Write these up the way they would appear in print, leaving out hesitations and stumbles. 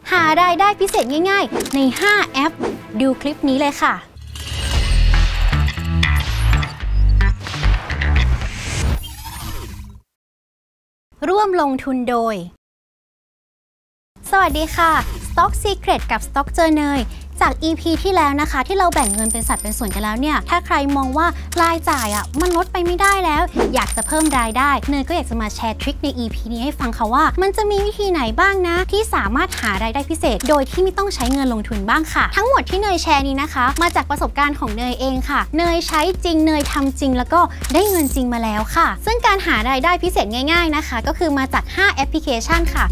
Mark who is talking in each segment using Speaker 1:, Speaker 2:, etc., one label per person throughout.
Speaker 1: หารายได้พิเศษง่ายๆใน5แอปดูคลิปนี้เลยค่ะร่วมลงทุนโดยสวัสดีค่ะ Stock Secret กับ Stock เจอเนยจาก EP ที่แล้วนะคะที่เราแบ่งเงินเป็นสัดเป็นส่วนกันแล้วเนี่ยถ้าใครมองว่ารายจ่ายมันลดไปไม่ได้แล้วอยากจะเพิ่มรายได้เนยก็อยากจะมาแชร์ทริคใน EP นี้ให้ฟังค่ะว่ามันจะมีวิธีไหนบ้างนะที่สามารถหารายได้พิเศษโดยที่ไม่ต้องใช้เงินลงทุนบ้างค่ะทั้งหมดที่เนยแชร์นี้นะคะมาจากประสบการณ์ของเนยเองค่ะเนยใช้จริงเนยทำจริงแล้วก็ได้เงินจริงมาแล้วค่ะซึ่งการหารายได้พิเศษง่ายๆนะคะก็คือมาจาก5แอปพลิเคชันค่ะ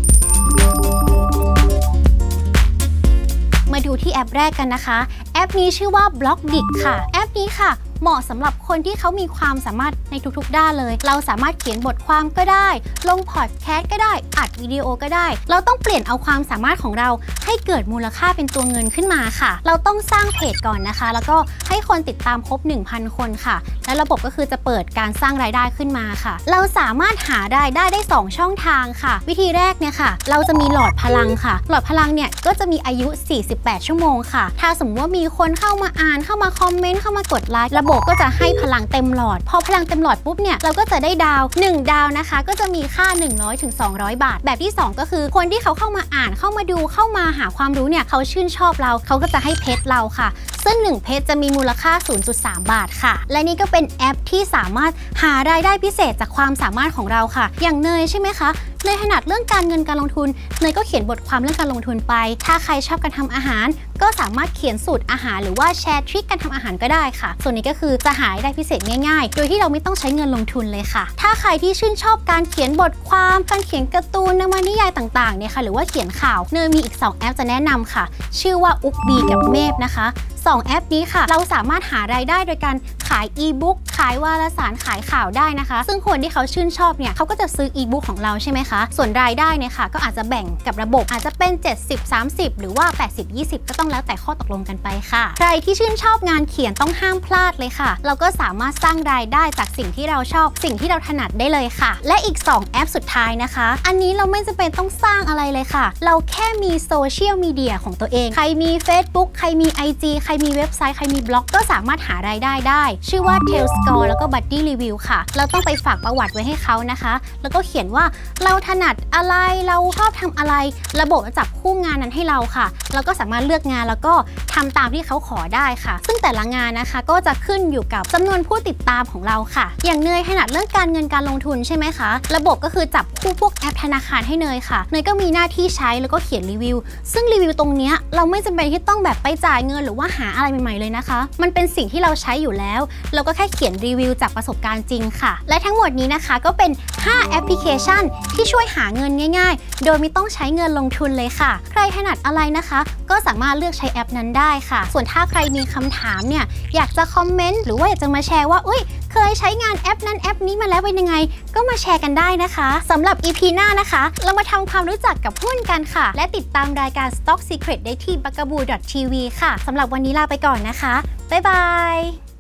Speaker 1: มาดูที่แอปแรกกันนะคะแอปนี้ชื่อว่า Blockdit ค่ะแอปนี้ค่ะเหมาะสำหรับคนที่เขามีความสามารถในทุกๆด้านเลยเราสามารถเขียนบทความก็ได้ลงพอดแคสต์ก็ได้อัดวิดีโอก็ได้เราต้องเปลี่ยนเอาความสามารถของเราให้เกิดมูลค่าเป็นตัวเงินขึ้นมาค่ะเราต้องสร้างเพจก่อนนะคะแล้วก็ให้คนติดตามครบ 1,000 คนค่ะและระบบก็คือจะเปิดการสร้างรายได้ขึ้นมาค่ะเราสามารถหารายได้ได้2ช่องทางค่ะวิธีแรกเนี่ยค่ะเราจะมีหลอดพลังค่ะหลอดพลังเนี่ยก็จะมีอายุ48ชั่วโมงค่ะถ้าสมมติว่ามีคนเข้ามาอ่านเข้ามาคอมเมนต์เข้ามากดไลค์ระบบก็จะให้พลังเต็มหลอดพอพลังเต็มหลอดปุ๊บเนี่ยเราก็จะได้ดาว1ดาวนะคะก็จะมีค่า100 ถึง 200 บาทแบบที่2ก็คือคนที่เขาเข้ามาอ่านเข้ามาดูเข้ามาหาความรู้เนี่ยเขาชื่นชอบเราเขาก็จะให้เพชรเราค่ะซึ่ง1เพชรจะมีมูลค่า 0.3 บาทค่ะและนี่ก็เป็นแอปที่สามารถหารายได้พิเศษจากความสามารถของเราค่ะอย่างเนยใช่ไหมคะเนยถนัดเรื่องการเงินการลงทุนเนยก็เขียนบทความเรื่องการลงทุนไปถ้าใครชอบการทำอาหารก็สามารถเขียนสูตรอาหารหรือว่าแชร์ทริคการทำอาหารก็ได้ค่ะส่วนนี้ก็คือจะหารายได้พิเศษง่ายๆโดยที่เราไม่ต้องใช้เงินลงทุนเลยค่ะถ้าใครที่ชื่นชอบการเขียนบทความการเขียนการ์ตูนนวนิยายต่างๆเนี่ยค่ะหรือว่าเขียนข่าวเนยมีอีก2แอปจะแนะนำค่ะชื่อว่าอุ๊กบีกับเมพนะคะ2แอปนี้ค่ะเราสามารถหารายได้โดยการขายอีบุ๊กขายวารสารขายข่าวได้นะคะซึ่งคนที่เขาชื่นชอบเนี่ยเขาก็จะซื้ออีบุ๊กของเราใช่ไหมคะส่วนรายได้เนี่ยค่ะก็อาจจะแบ่งกับระบบอาจจะเป็น70-30หรือว่า80-20ก็ต้องแล้วแต่ข้อตกลงกันไปค่ะใครที่ชื่นชอบงานเขียนต้องห้ามพลาดเลยค่ะเราก็สามารถสร้างรายได้จากสิ่งที่เราชอบสิ่งที่เราถนัดได้เลยค่ะและอีก2แอปสุดท้ายนะคะอันนี้เราไม่จำเป็นต้องสร้างอะไรเลยค่ะเราแค่มีโซเชียลมีเดียของตัวเองใครมี Facebook ใครมี IG ใครมีเว็บไซต์ใครมีบล็อกก็สามารถหารายได้ได้ชื่อว่า Tailscore แล้วก็ Buddy Review ค่ะเราต้องไปฝากประวัติไว้ให้เขานะคะแล้วก็เขียนว่าเราถนัดอะไรเราชอบทำอะไรระบบจะจับคู่งานนั้นให้เราค่ะแล้วก็สามารถเลือกงานแล้วก็ทำตามที่เขาขอได้ค่ะซึ่งแต่ละงานนะคะก็จะขึ้นอยู่กับจำนวนผู้ติดตามของเราค่ะอย่างเนยถนัดเรื่องการเงินการลงทุนใช่ไหมคะระบบก็คือจับคู่พวกแอปธนาคารให้เนยค่ะเนยก็มีหน้าที่ใช้แล้วก็เขียนรีวิวซึ่งรีวิวตรงนี้เราไม่จำเป็นที่ต้องแบบไปจ่ายเงินหรือว่าหาอะไรใหม่ๆเลยนะคะมันเป็นสิ่งที่เราใช้อยู่แล้วเราก็แค่เขียนรีวิวจากประสบการณ์จริงค่ะและทั้งหมดนี้นะคะก็เป็น5แอปพลิเคชันที่ช่วยหาเงินง่ายๆโดยไม่ต้องใช้เงินลงทุนเลยค่ะใครถนัดอะไรนะคะก็สามารถเลือกใช้แอปนั้นได้ค่ะส่วนถ้าใครมีคำถามเนี่ยอยากจะคอมเมนต์หรือว่าอยากจะมาแชร์ว่าเคยใช้งานแอปนั้นแอปนี้มาแล้วเป็นยังไงก็มาแชร์กันได้นะคะสำหรับ EP หน้านะคะเรามาทำความรู้จักกับหุ้นกันค่ะและติดตามรายการ Stock Secret ได้ที่ bugaboo.tv ค่ะสำหรับวันนี้ลาไปก่อนนะคะบ๊ายบาย